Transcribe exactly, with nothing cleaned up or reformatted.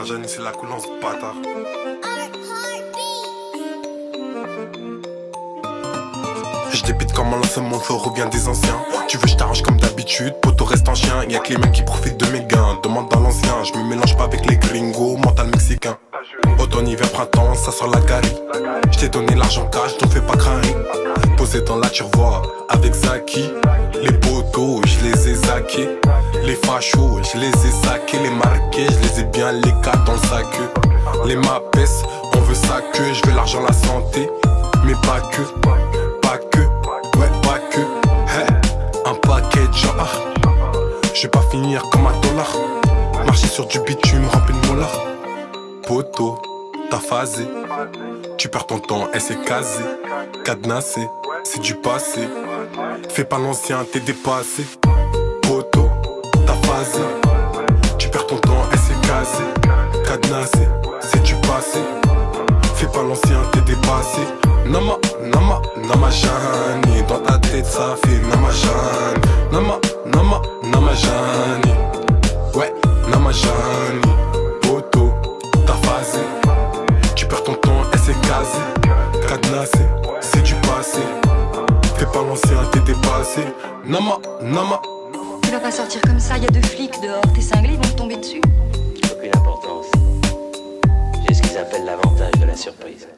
Marjani, c'est la coulance bâtard. Je débite comme un lancement, le flow revient des anciens. Tu veux, je t'arrange comme d'habitude, poto reste en chien. Y'a que les mecs qui profitent de mes gains, demande à l'ancien. Je me mélange pas avec les gringos, mental mexicain. Automne, hiver, printemps, ça sort la galerie. Je t'ai donné l'argent cash, donc fais pas craindre. Posé dans la turvoie, avec Zaki. Les potos, je les ai zaqués. Les fachos, je les ai saqués. Les marqués, je les ai bien les quatre dans le sac. Les mapes, on veut ça que. Je veux l'argent, la santé, mais pas que. Pas que, ouais pas que. Hey, un paquet de genre. Je vais pas finir comme un dollar. Marcher sur du bitume rempli de mollard. Poto, t'as phasé. Tu perds ton temps, elle s'est casée. Cadenassé, c'est du passé. Fais pas l'ancien, t'es dépassé. Poto, t'as phasé. Tu perds ton temps, elle s'est casée. Cadenassé, c'est du passé. Fais pas l'ancien, t'es dépassé. Nama, nama, namajani. Dans ta tête ça fait namajani. Nama, nama, namajani. Ouais, namajani. Poto, t'as phasé. Tu perds ton temps, elle s'est casée. Cadenassé, c'est du passé. Fais pas l'ancien, t'es dépassé. Nama, nama. Tu vas pas sortir comme ça, y a deux flics dehors, tes cinglés vont te tomber dessus. Aucune importance. J'ai ce qu'ils appellent l'avantage de la surprise.